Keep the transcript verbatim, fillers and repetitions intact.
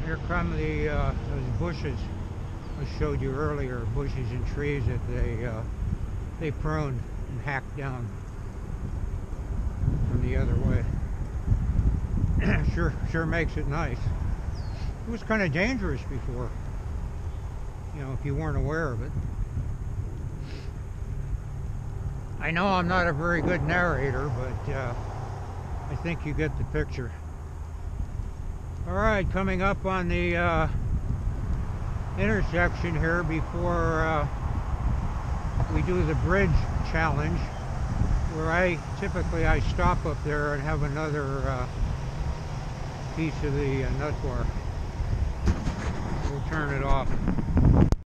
Here come the uh, those bushes I showed you earlier, bushes and trees that they uh, they pruned and hacked down from the other way. sure, sure makes it nice. It was kind of dangerous before, you know, if you weren't aware of it. I know I'm not a very good narrator, but uh, I think you get the picture. Alright, coming up on the uh, intersection here before uh, we do the bridge challenge, where I typically I stop up there and have another uh, piece of the uh, nut bar. We'll turn it off.